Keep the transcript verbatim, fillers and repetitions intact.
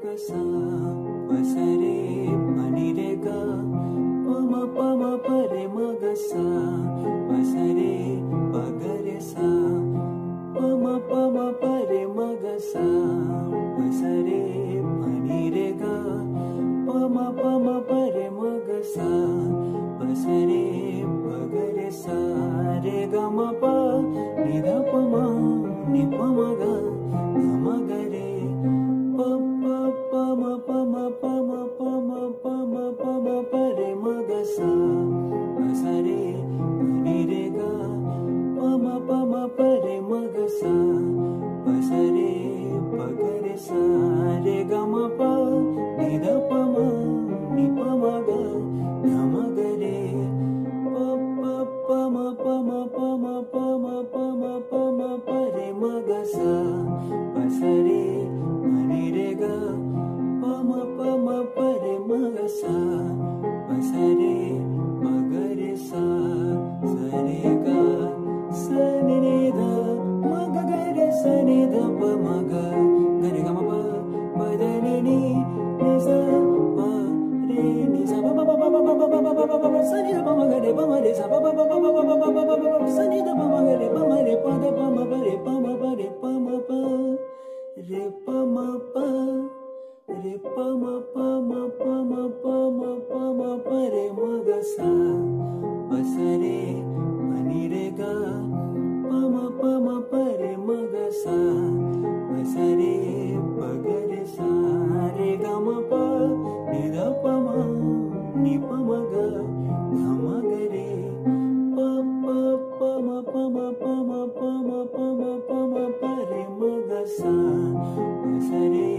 सा प स रे प नि रे ग प म प म प रे म ग सा प स रे प ग रे सा प म प म प रे म ग सा प स रे प नि रे ग प म प म प रे म ग सा प स रे प ग रे सा रे ग म प नि ध प म नि प म ग ग म ग रे प प प म प म प म प म प म प म प रे म ग सा प स रे प नि रे ग प म प म प रे म ग सा प स रे प ग रे सा रे ग म प नि ध प म नि प म ग ग म ग रे प प प म प म प म प म प म प म प रे म ग सा प स रे प नि रे ग प म प म प रे म ग सा प स रे प ग रे सा स रे ग स नि रे ध म ग ग रे स नि ध प म ग ग रे ग म प प द नि नि नि सा प रे नि सा प प प प प प प प प प प स नि ध प म ग रे प म रे सा प प प प प प प प प प प स नि ध प म ग रे प म रे प द प म प रे प म प रे प म प रे प म प रे प म प म प म प म प म प रे म ग सा प स रे प नि रे ग प म प म प रे म ग सा प स रे प ग रे सा रे ग म प नि ध प म नि प म ग ग म ग रे प प प म प म प म प म प म प म प रे म ग सा प स रे